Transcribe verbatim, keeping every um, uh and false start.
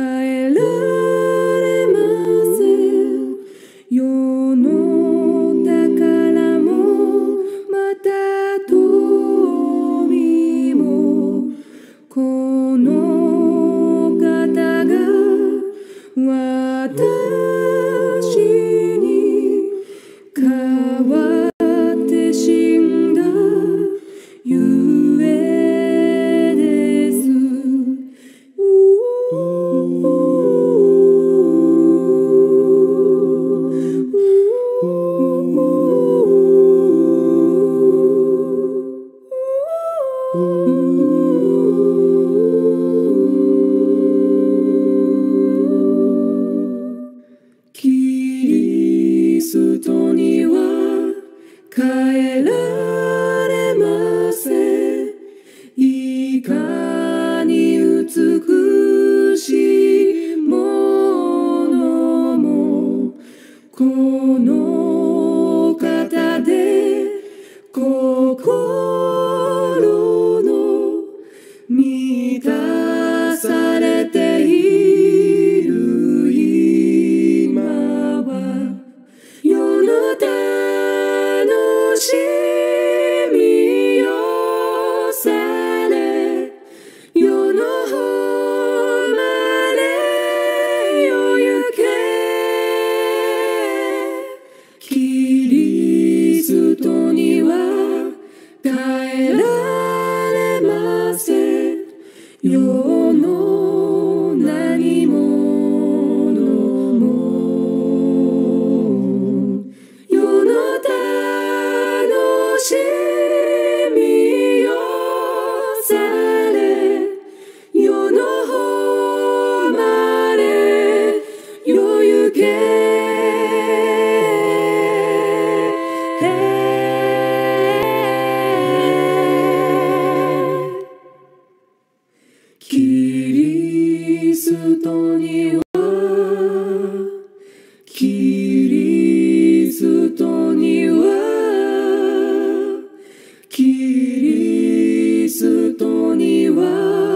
えられません。世の宝もまた富も、この方が私に代わって死んだゆえです。キリストには変えられません。いかに美しいものも、この方で心の満たされている今は、世の楽しみよされ、世の方までよ行け。キリストには変えられません。世の何者も、世の楽しみよされ、世の方までよ行け。キリストには、キリストには、キリストには